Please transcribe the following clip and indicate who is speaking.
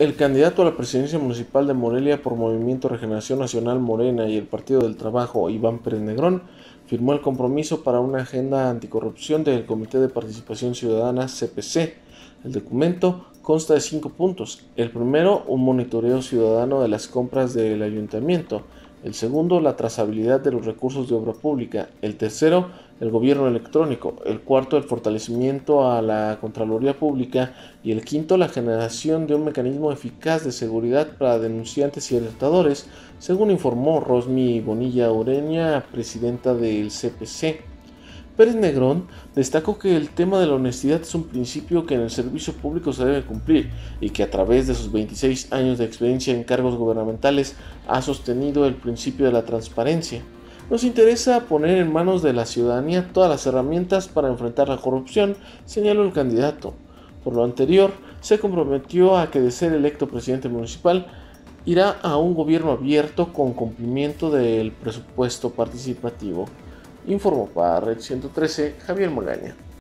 Speaker 1: El candidato a la presidencia municipal de Morelia por Movimiento Regeneración Nacional Morena y el Partido del Trabajo, Iván Pérez Negrón, firmó el compromiso para una agenda anticorrupción del Comité de Participación Ciudadana CPC. El documento consta de 5 puntos. El primero, un monitoreo ciudadano de las compras del ayuntamiento. El segundo, la trazabilidad de los recursos de obra pública. El tercero, el gobierno electrónico. El cuarto, el fortalecimiento a la Contraloría Pública. Y el quinto, la generación de un mecanismo eficaz de seguridad para denunciantes y alertadores, según informó Rosmy Bonilla Ureña, presidenta del CPC. Pérez Negrón destacó que el tema de la honestidad es un principio que en el servicio público se debe cumplir y que a través de sus 26 años de experiencia en cargos gubernamentales ha sostenido el principio de la transparencia. Nos interesa poner en manos de la ciudadanía todas las herramientas para enfrentar la corrupción, señaló el candidato. Por lo anterior, se comprometió a que de ser electo presidente municipal, irá a un gobierno abierto con cumplimiento del presupuesto participativo. Informó para Red 113 Javier Magaña.